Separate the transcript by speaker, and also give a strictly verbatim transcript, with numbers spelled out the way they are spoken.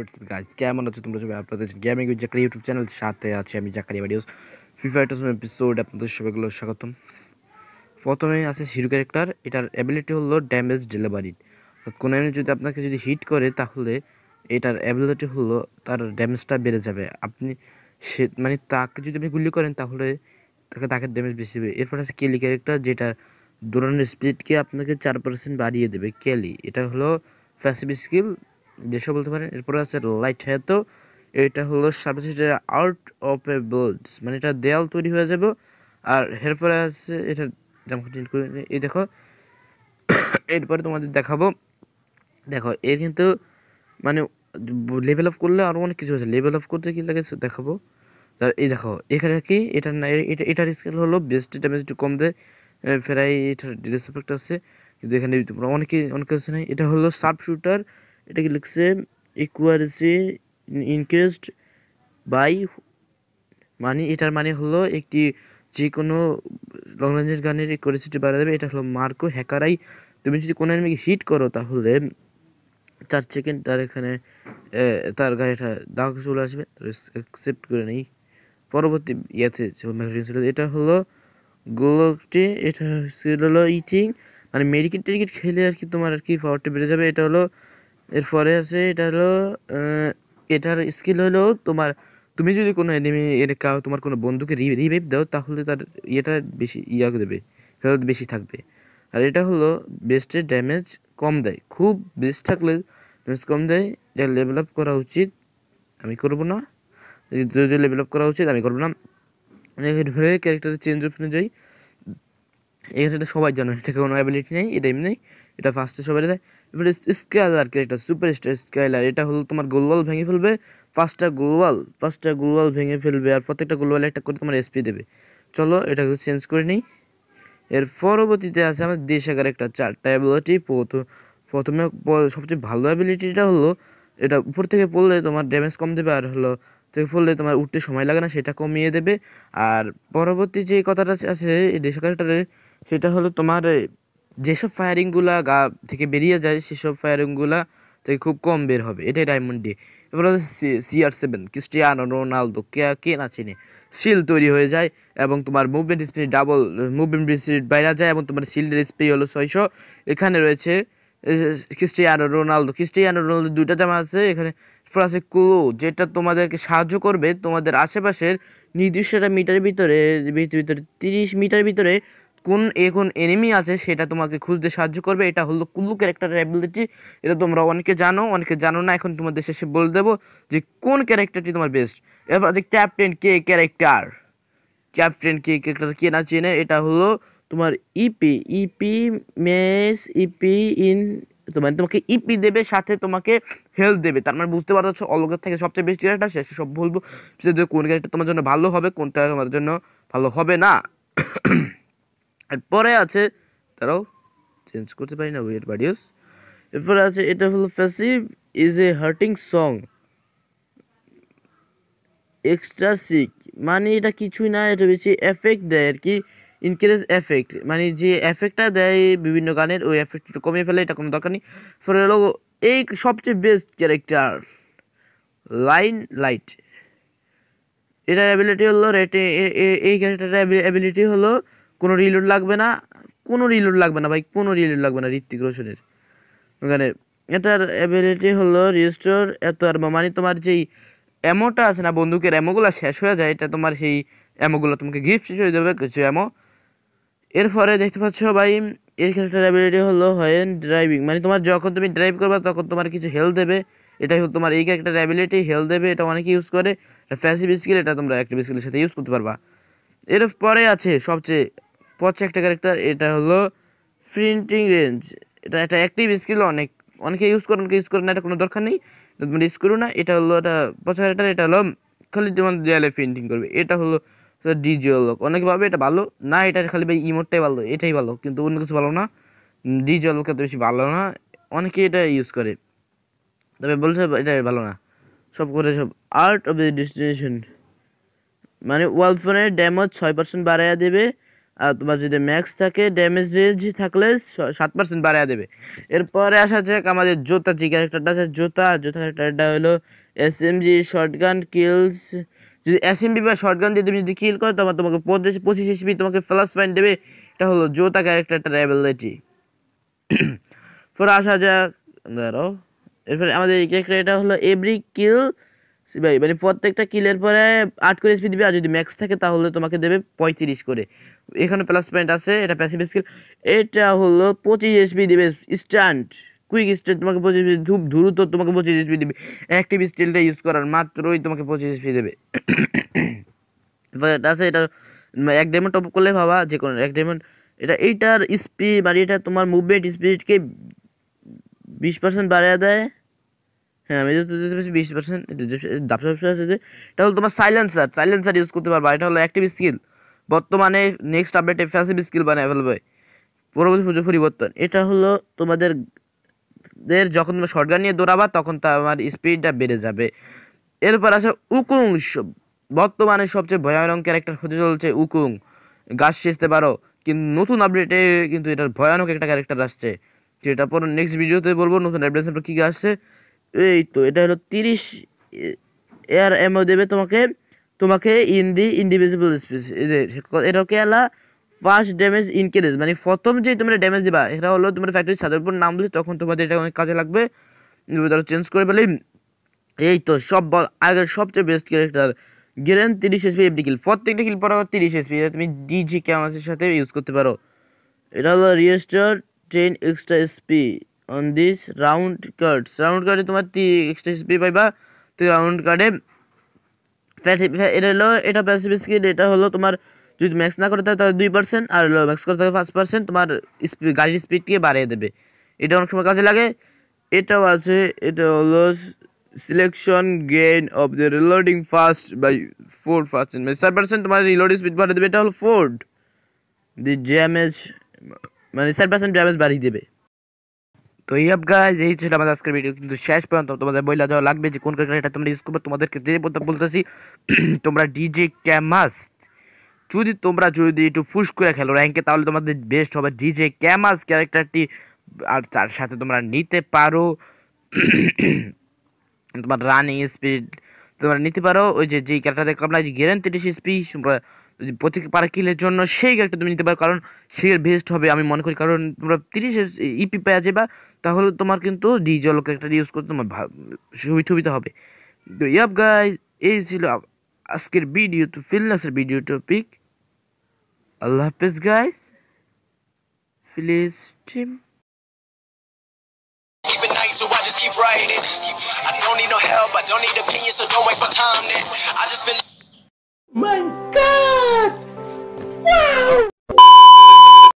Speaker 1: Guys কেমন আছো তোমরা সবাই? আপনাদের gaming with Zakaria YouTube channel সাথে আছে আমি জাকারিয়া ভিডিওস ফ্রি ফায়ার টাসম এপিসোড আপনাদের সবাইগুলো স্বাগতম। প্রথমে আছে হিরো ক্যারেক্টার, এটার অ্যাবিলিটি হলো ড্যামেজ ডেলিভারি। কোনো এনিমি যদি আপনাকে যদি হিট করে তাহলে এটার অ্যাবিলিটি হলো তার ড্যামেজটা বেড়ে যাবে। আপনি সে মানে তাকে যদি আপনি গুলি করেন তাহলে তাকে তাকে ড্যামেজ বেশি হবে। এরপর আছে কেলি ক্যারেক্টার, যেটা দৌড়ানোর স্পিডকে আপনাকে চার পার্সেন্ট বাড়িয়ে দেবে। কেলি এটা হলো প্যাসিভ স্কিল যেসব বলতে পারেন। এরপরে আছে লাইট হ্যাতো, এটা হলো সাবসিডি আউট অফ এ বোল্ডস, মানে এটা দেয়াল তৈরি হয়ে যাবে। আর এরপরে আছে এটা এই দেখো, এরপরে তোমাদের দেখাবো। দেখো এর কিন্তু মানে লেভেল আপ করলে আরও অনেক কিছু আছে, লেভেল আপ করতে কি লাগে দেখাবো। আর এই দেখো এখানে কি এটা না, এটা এটার স্কেল হলো বেস্ট ড্যামেজ একটু কম দেয়, ফেরাই এটার ডিলেস এফেক্ট আছে। কিন্তু এখানে অনেকে অনেক কিছু নেই। এটা হলো শার্প শুটার, এটাকে লিখছে ইকুয়ারেসি ইনক্রিজড বাই, মানে এটার মানে হলো একটি যে কোনো লং রেঞ্জের গানের ইকুয়ারেসিটি বাড়া দেবে। এটা হলো মার্কো হ্যাকারাই। তুমি যদি কোনো এনিমিকে হিট করো তাহলে চার সেকেন্ড তার এখানে তার গাড়িটা দাগ চলে আসবে, অ্যাকসেপ্ট করে নেই পরবর্তী ইয়েতে ছিল। এটা হলো গোলকটি, এটা হলো ইটিং, মানে মেডিকেট টেডিকেট খেলে আর কি তোমার আর কি পাওয়ারটা বেড়ে যাবে। এটা হলো এরপরে আছে এটা হলো এটার স্কিল হলো তোমার তুমি যদি কোনো এনিমি এর কাউ তোমার কোনো বন্ধুকে রিভাইভ দাও তাহলে তার ইয়েটা বেশি ইয়া দেবে, হেলথ বেশি থাকবে। আর এটা হলো বেস্টের ড্যামেজ কম দেয়, খুব বেস্ট থাকলে ড্যামেজ কম দেয়। এটা লেভেল আপ করা উচিত, আমি করবো না। যদি লেভেল আপ করা উচিত আমি করবো না। ধরে ক্যারেক্টার চেঞ্জ অপশনে যাই, এটা সবাই জানো, এটা কোনো অ্যাবিলিটি নেই, এটা এমনি এটা ফার্স্টে সবাই দেয়। এবারে Skyler character, superstar Skyler, এটা হলো তোমার গোলওয়াল ভেঙে ফেলবে, পাঁচটা গোলওয়াল পাঁচটা গোলওয়াল ভেঙে ফেলবে আর প্রত্যেকটা গোলওয়াল একটা করে তোমার এসপি দেবে। চলো এটাকে চেঞ্জ করে নিই। এর পরবর্তীতে আছে আমাদের দেশাগার একটা চারটা অ্যাবিলিটি। প্রথমে সবচেয়ে ভালো অ্যাবিলিটিটা হলো এটা উপর থেকে পড়লে তোমার ড্যামেজ কম দেবে, আর হলো থেকে পড়লে তোমার উঠতে সময় লাগে না, সেটা কমিয়ে দেবে। আর পরবর্তী যে কথাটা আছে এই দেশাগারটারে, সেটা হলো তোমার যেসব ফায়ারিংগুলা গা থেকে বেরিয়ে যায় সেসব ফায়ারিংগুলা থেকে খুব কম বের হবে, এটাই ডায়মন্ড ডে। এবার C R seven, Cristiano Ronaldo, কে কে না চিনে, শিল তৈরি হয়ে যায় এবং তোমার movement speed double, movement speed বাইরে যায় এবং তোমার শিল্ডের স্পিড হলো ছয়শো। এখানে রয়েছে ক্রিস্টিয়ানো রোনালদো, ক্রিস্টিয়ানো রোনালদো দুইটা জামা আছে এখানে। আছে ক্লু, যেটা তোমাদেরকে সাহায্য করবে তোমাদের আশেপাশের নির্দিষ্ট একটা মিটারের ভিতরে ভিতরে তিরিশ মিটার ভিতরে কোন এখন এনিমি আছে সেটা তোমাকে খুঁজতে সাহায্য করবে। এটা হলো কুল্লু ক্যারেক্টারের অ্যাবিলিটি। এটা তোমরা অনেকে জানো অনেকে জানো না, এখন তোমাদের শেষে বলে দেবো যে কোন ক্যারেক্টারটি তোমার বেস্ট। এরপর আছে captain K character, captain K character কে না চেনে, এটা হলো তোমার ইপি ইপি মেস ইপি ইন, তোমার তোমাকে ইপি দেবে সাথে তোমাকে হেলথ দেবে। তার মানে বুঝতে পারছো অলগের থেকে সবচেয়ে বেস্ট ক্যারেক্টার শেষে সব বলবো যে কোন ক্যারেক্টার তোমার জন্য ভালো হবে কোনটা তোমার জন্য ভালো হবে না। আর পরে আছে তারাও চেঞ্জ করতে পারি না ওয়েট বাডিওস। এরপরে আছে এটা হলো passive is a hurting song extra সিক, মানে এটা কিছুই না, এটা বেশি এফেক্ট দেয় আর কি, ইনক্রিজ এফেক্ট, মানে যে এফেক্টটা দেয় বিভিন্ন গানের ওই এফেক্টটা কমিয়ে ফেলে, এটা কোনো দরকার নেই। ফলে হলো এই সবচেয়ে বেস্ট ক্যারেক্টার লাইন লাইট, এটার অ্যাবিলিটি হলো রেটে, এই ক্যারেক্টারের অ্যাবিলিটি হলো কোনো রিলোড লাগবে না, কোনো রিলোড লাগবে না ভাই, কোনো রিলোড লাগবে না ঋত্বিক রোশনের ওখানে। এটার অ্যাবিলিটি হলো রিস্টোর এত আর, মানে তোমার যেই অ্যামোটা আছে না বন্দুকের অ্যামোগুলো শেষ হয়ে যায়, এটা তোমার সেই অ্যামোগুলো তোমাকে গিফট হয়ে যাবে কিছু অ্যামো। এরপরে দেখতে পাচ্ছ ভাই এই ক্যারেক্টার অ্যাবিলিটি হলো হ্যান্ড ড্রাইভিং, মানে তোমার যখন তুমি ড্রাইভ করবে তখন তোমার কিছু হেলথ দেবে, এটাই হলো তোমার এই ক্যারেক্টার অ্যাবিলিটি, হেলথ দেবে। এটা অনেকে ইউজ করে, প্যাসিভ স্কিল, এটা তোমরা অ্যাক্টিভ স্কিলের সাথে ইউজ করতে পারবা। এরপরে আছে সবচেয়ে পচ্ছে একটা ক্যারেক্টার, এটা হলো প্রিন্টিং রেঞ্জ, এটা একটা অ্যাক্টিভ স্কিল, অনেক অনেকে ইউজ করে অনেকে ইউজ করে না, এটা কোনো দরকার নেই, তোমরা ইউজ করো না। এটা হলো এটা পচ্ছে ক্যারেক্টার, এটা হলো খালি তোমার দেয়ালে প্রিন্টিং করবে। এটা হলো ডিজিওল, অনেকে ভাবে এটা ভালো না, এটা খালি ভাই ইমোটটাই ভালো, এটাই ভালো, কিন্তু অন্য কিছু ভালো না। ডিজিওলক এত বেশি ভালো না, অনেকে এটা ইউজ করে তবে বলছে এটা ভালো না সব করে। সব আর্ট অফ দ্য ডেস্টিনেশন, মানে ওয়ালফোনের ড্যামেজ ছয় পার্সেন্ট বাড়াইয়া দেবে আর তোমার যদি ম্যাক্স থাকে ড্যামেজ রেঞ্জ থাকলে সাত পার্সেন্ট বাড়ায় দেবে। এরপরে আসা যাক আমাদের জোতা যে ক্যারেক্টারটা আছে, জোতা জোতা ক্যারেক্টারটা হলো S M G shotgun kills. যদি এস এম বি বা শর্টগান দিয়ে তুমি যদি কিল করো তোমার তোমাকে পঁচিশ পঁচিশ এসপি তোমাকে প্লাস পয়েন্ট দেবে। এটা হলো জোতা ক্যারেক্টারটার অ্যাবিলিটি। পরে আসা যাক ধরো এরপরে আমাদের এই ক্যারেক্টার, এটা হলো এভরি কিল ভাই, মানে প্রত্যেকটা কিলের পরে আট করে এসপি দিবে, আর যদি ম্যাক্স থাকে তাহলে তোমাকে দেবে পঁয়ত্রিশ করে। এখানে প্লাস পয়েন্ট আছে, এটা প্যাসিভ স্কিল। এটা হলো পঁচিশ এসপি দিবে স্ট্যান্ড কুইক স্ট্যান্ড, তোমাকে পঁচিশ ধূপ দ্রুত তোমাকে পঁচিশ এসপি দিবে। অ্যাক্টিভ স্কিলটা ইউজ করার মাত্রই তোমাকে পঁচিশ এসপি দেবে। এটা আছে, এটা এক ডায়মন্ড টপ করলে ভাবা যে কোনো এক ডায়মন্ড। এটা এইটার স্পিড মানে এটা তোমার মুভমেন্ট স্পিডকে বিশ পার্সেন্ট বাড়িয়ে দেয়। হ্যাঁ আমি যদি বিশ পার্সেন্ট আছে যে এটা হলো তোমার সাইলেন্সার সাইলেন্সার ইউজ করতে পারবা। এটা হলো অ্যাক্টিভ স্কিল, বর্তমানে নেক্সট আপডেটে প্যাসিভ স্কিল বানায় ফেলবে পরবর্তী পুজো পরিবর্তন। এটা হলো তোমাদের দের যখন তোমরা শর্টগান নিয়ে দৌড়াবা তখন তোমার স্পিডটা বেড়ে যাবে। এরপর আছে উকুং, বর্তমানে সবচেয়ে ভয়ানক ক্যারেক্টার হতে চলছে উকুং। গাছ সেচতে পারো, কিন্তু নতুন আপডেটে কিন্তু এটার ভয়ানক একটা ক্যারেক্টার আসছে, যেটা পর নেক্সট ভিডিওতে বলবো নতুন আপডেট কী কী আসছে। এই তো এটা হলো তিরিশ এয়ার এমও দেবে তোমাকে তোমাকে ইন দি ইনডিভিজিবল স্পেস। এটা কেলা ফার্স্ট ড্যামেজ ইনক্রিজ, মানে প্রথম যে তোমরা ড্যামেজ দিবা এটা হলো তোমার ফ্যাক্টরি ছাদের উপর নাম দিলে তখন তোমাদের এটা অনেক কাজে লাগবে। ধরো চেঞ্জ করে ফেলি। এই তো সব আগের সবচেয়ে বেস্ট ক্যারেক্টার গেরেন তিরিশ এসপি এফডি কিল, প্রত্যেকটা কিল পর তিরিশ এসপি তুমি ডিজি ক্যামাসের সাথে ইউজ করতে পারো। এটা হলো restore ten extra SP on this round cards. Round কার্ডে তোমার এক্সট্রা এসপি পাইবা। তো রাউন্ড কার্ডে এটা হলো এটা প্যাসিভ স্কিল। এটা হলো তোমার যদি ম্যাক্স না করতে তাহলে দুই পার্সেন্ট, আর হলো ম্যাক্স করতে হবে পাঁচ পার্সেন্ট তোমার স্পিড গাড়ির স্পিডকে বাড়িয়ে দেবে। এটা অনেক সময় কাজে লাগে। এটাও আছে, এটা হলো selection gain of the reloading fast by four percent, মানে চার পার্সেন্ট তোমার রিলোডিং স্পিড বাড়িয়ে দেবে। এটা হলো ফোর্ড দি ড্যামেজ, মানে চার পার্সেন্ট ড্যামেজ বাড়িয়ে দেবে। তো এই আপ গাইজ এই ছিল আমাদের আজকের ভিডিও, কিন্তু শেষ পর্যন্ত তোমাদের বইলা যাওয়া লাগবে যে কোন ক্যারেক্টারটা তোমরা ইউজ করবে। তোমাদেরকে যে বলতেছি তোমরা ডিজে ক্যামাস যদি তোমরা যদি একটু ফুস করে খেলো র্যাঙ্কে তাহলে তোমাদের বেস্ট হবে ডিজে ক্যামাস ক্যারেক্টারটি। আর তার সাথে তোমরা নিতে পারো তোমার রানিং স্পিড, তোমরা নিতে পারো ওই যে যেই ক্যারেক্টার দেখলাম না গেরেন তিরিশ স্পিড প্রতি পার কিলের জন্য, সেই ক্যারেক্টার তুমি নিতে পারো, কারণ সে বেস্ট হবে আমি মনে করি। কারণ তোমরা তিরিশ ইপি পেয়ে যাবা, তাহলে তোমার কিন্তু ডিজেল ক্যারেক্টার ইউজ করতে তোমার সুবিধা হবে। তো ইয়াপ গাইজ এই ছিল আজকের ভিডিও, তো ফিটনেসের ভিডিও টপিক। আল্লাহ হাফেজ guys, please team. So I just keep writing. I don't need no help, I don't need opinions, so don't waste my time then. I just feel